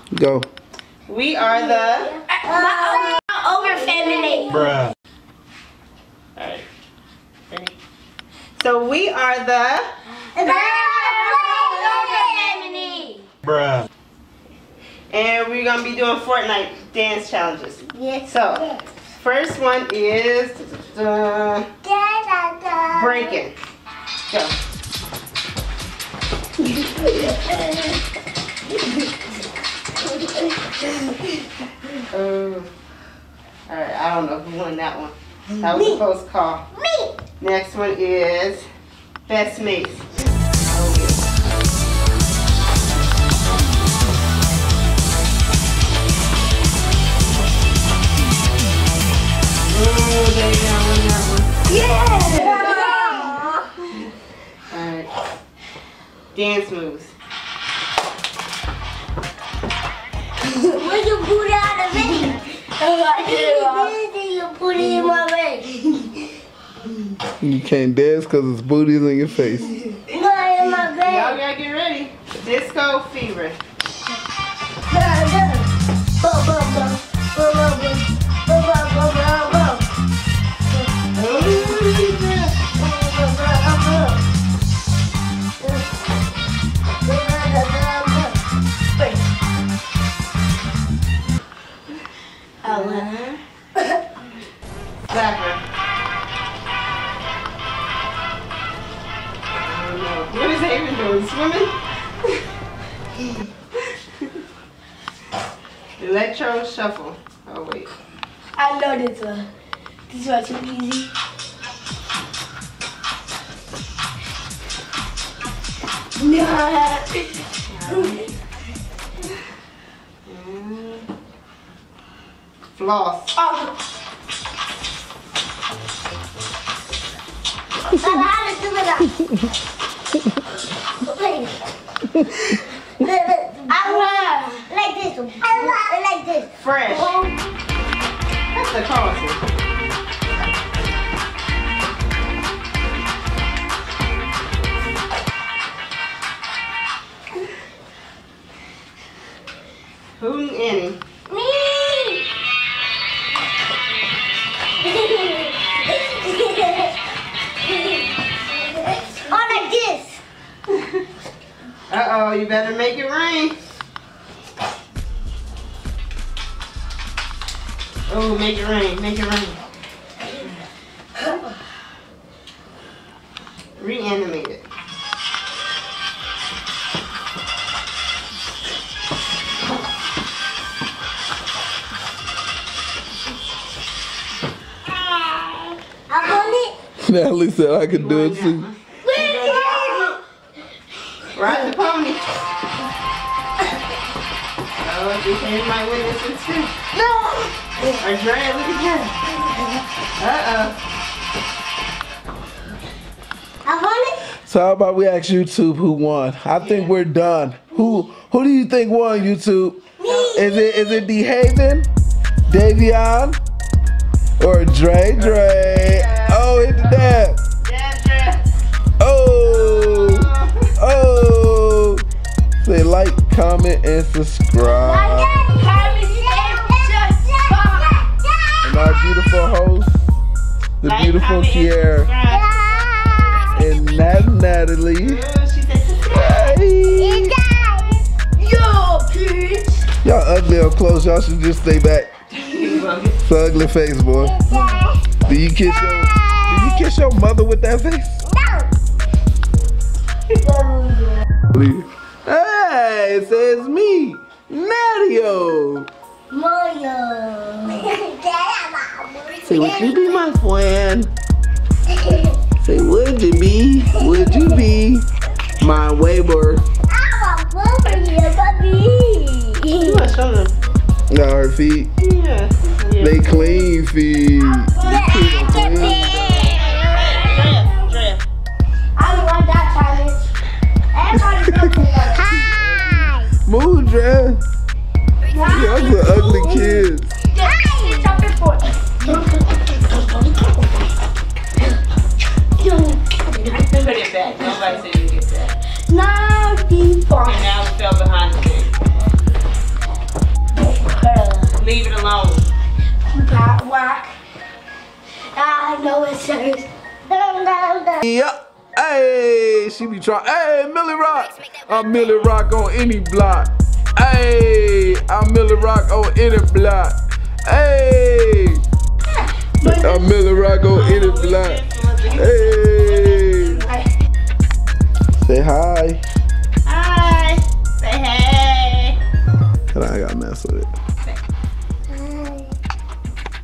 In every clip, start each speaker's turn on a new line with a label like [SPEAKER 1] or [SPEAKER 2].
[SPEAKER 1] Go.
[SPEAKER 2] We are the
[SPEAKER 3] over family.
[SPEAKER 1] Bruh.
[SPEAKER 2] Alright. Ready? So we are the
[SPEAKER 3] family.
[SPEAKER 1] Bruh.
[SPEAKER 2] and we're gonna be doing Fortnite dance challenges.
[SPEAKER 3] Yes.
[SPEAKER 2] So first one is breaking. Go. Alright, I don't know who won that one. That was a close call.
[SPEAKER 3] Me.
[SPEAKER 2] Next one is best mates. Oh, there you go, on that one.
[SPEAKER 3] Yeah.
[SPEAKER 2] Alright. Dance moves.
[SPEAKER 3] Where'd you put it out of me? You put it in my face.
[SPEAKER 1] You can't dance because it's booties in your face.
[SPEAKER 3] Not in my face.
[SPEAKER 2] Y'all gotta get ready. Disco fever. Slapper. I don't know. What is Haven doing? Swimming? Electro shuffle. Oh wait.
[SPEAKER 3] I know this one. This one's too easy.
[SPEAKER 2] Floss.
[SPEAKER 3] Oh. I like this one. I like this.
[SPEAKER 2] Fresh. That's the Carlson. Hootin' Annie.
[SPEAKER 3] Me. Oh, like this.
[SPEAKER 2] Uh-oh, you better make it rain. Oh, make it rain, make it rain. Reanimate it.
[SPEAKER 1] Natalie said I could do it too.
[SPEAKER 2] Ride the pony. Oh, you changed my witness too.
[SPEAKER 3] No.
[SPEAKER 2] Andrea, look at that.
[SPEAKER 1] So how about we ask YouTube who won? I think we're done. Who do you think won, YouTube?
[SPEAKER 3] Me.
[SPEAKER 1] Is it DeHaven, Davion, or Dre?
[SPEAKER 2] Yeah.
[SPEAKER 1] Oh, hit the dab.
[SPEAKER 2] Yeah,
[SPEAKER 1] Oh. Say like, comment, and subscribe. And our beautiful host, the
[SPEAKER 2] Like,
[SPEAKER 1] beautiful
[SPEAKER 2] comment, and
[SPEAKER 1] Kiera,
[SPEAKER 2] subscribe.
[SPEAKER 1] and Natalie.
[SPEAKER 2] Ooh, she said
[SPEAKER 1] Hey.
[SPEAKER 3] Yo, bitch.
[SPEAKER 1] Y'all ugly up close. Y'all should just stay back. It's an ugly face, boy. Do you kiss your mother with that face? Hey, it says me, Nadio.
[SPEAKER 3] Mario.
[SPEAKER 1] Say, would you be my friend? Say, would you be? Would you be my neighbor?
[SPEAKER 2] You want to show them?
[SPEAKER 1] Got her feet.
[SPEAKER 2] Yeah.
[SPEAKER 1] They clean feet.
[SPEAKER 2] Drea.
[SPEAKER 3] I don't want that challenge. Everybody's looking at it. Hi.
[SPEAKER 1] Move, Dre. Y'all some ugly kids.
[SPEAKER 3] Hi. Jumping for it.
[SPEAKER 2] Put it back. Nobody said you get that.
[SPEAKER 3] Now, deep.
[SPEAKER 2] And now we fell behind the thing.
[SPEAKER 3] Rock. I know it says.
[SPEAKER 1] Yep. Hey, she be trying. Hey, Millie Rock. I'm Millie Rock on any block. Hey, I'm Millie Rock on any block. Hey, I'm Millie Rock on any block. Hey, say hi.
[SPEAKER 2] Hi. Say hey.
[SPEAKER 1] And I gotta mess with it.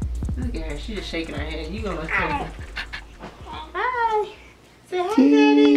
[SPEAKER 2] Look at her. She just shaking her head. You gonna say hi. Say hi, Daddy.